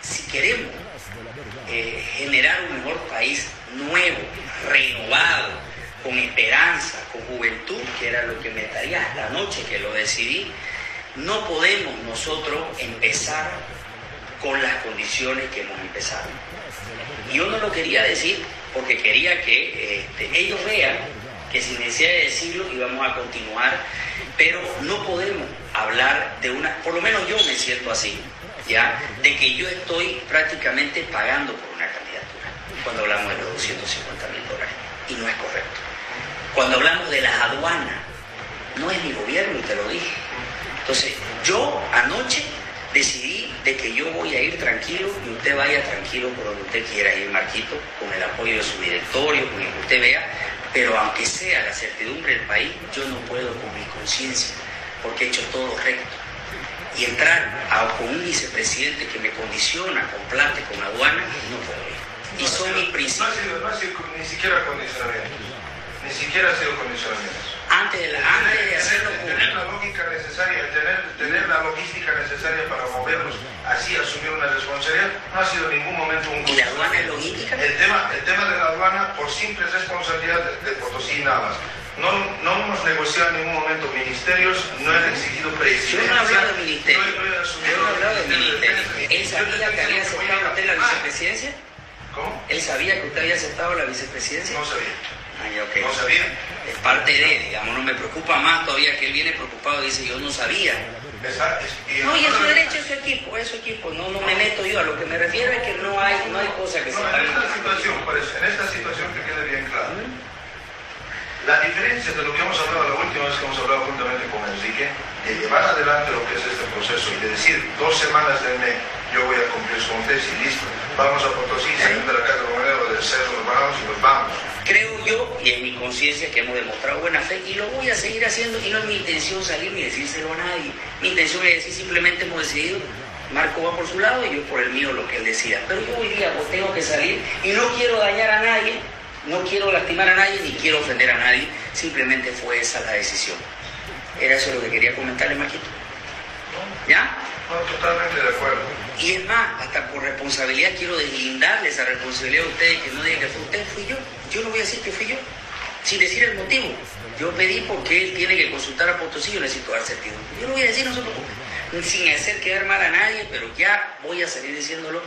si queremos generar un mejor país nuevo, renovado, con esperanza, con juventud, que era lo que me traía hasta anoche que lo decidí, no podemos nosotros empezar con las condiciones que hemos empezado. Y yo no lo quería decir porque quería que ellos vean que sin necesidad de decirlo íbamos a continuar, pero no podemos hablar de una, por lo menos yo me siento así, ¿ya? De que yo estoy prácticamente pagando por una candidatura cuando hablamos de los $250.000, y no es correcto. Cuando hablamos de las aduanas, no es mi gobierno, y te lo dije. Entonces, yo anoche decidí de que yo voy a ir tranquilo y usted vaya tranquilo por donde usted quiera ir, Marquito, con el apoyo de su directorio, con el que usted vea, pero aunque sea la certidumbre del país, yo no puedo con mi conciencia, porque he hecho todo recto. Y entrar con un vicepresidente que me condiciona con plata y con aduana, no puedo ir. Y son mis principios. No ha sido ni siquiera condicionamiento. Ni siquiera ha sido condicionamiento. Antes de hacerlo público. Tener la lógica necesaria, tener la logística necesaria para movernos, así asumir una responsabilidad, no ha sido en ningún momento un... ¿Y la aduana es logística? El tema de la aduana, por simple responsabilidad de Potosí nada más. No hemos negociado en ningún momento ministerios, no he exigido presidencia. Yo no he hablado de ministerio. Yo no he hablado de ministerio. ¿Él sabía que había aceptado usted la vicepresidencia? ¿Cómo? ¿Él sabía que usted había aceptado la vicepresidencia? No sabía. Okay. No sabía. Es parte de, digamos, no me preocupa más todavía que él viene preocupado y dice, yo no sabía. No, y es su derecho, es su equipo, no me meto yo. A lo que me refiero es que no hay cosa que se pague. En esta situación que quede bien claro. La diferencia de lo que hemos hablado la última vez que hemos hablado juntamente con Enrique, de llevar adelante lo que es este proceso y de decir 2 semanas de mes yo voy a cumplir su tesis y listo, vamos a Potosí, salimos de la casa de Monero, del cerro, nos vamos y nos vamos. Creo yo, y en mi conciencia, que hemos demostrado buena fe y lo voy a seguir haciendo, y no es mi intención salir ni decírselo a nadie. Mi intención es decir, simplemente hemos decidido, Marco va por su lado y yo por el mío, lo que él decida. Pero yo hoy día pues tengo que salir y no quiero dañar a nadie, no quiero lastimar a nadie, ni quiero ofender a nadie, simplemente fue esa la decisión. Era eso lo que quería comentarle, Marquito. ¿Ya? No, totalmente de acuerdo. Y es más, hasta por responsabilidad quiero deslindarle esa responsabilidad a ustedes, que no digan que fue usted, fui yo. Yo no voy a decir que fui yo, sin decir el motivo. Yo pedí porque él tiene que consultar a Potosí, yo necesito dar certidumbre. Yo lo voy a decir, no se preocupe, sin hacer quedar mal a nadie, pero ya voy a salir diciéndolo.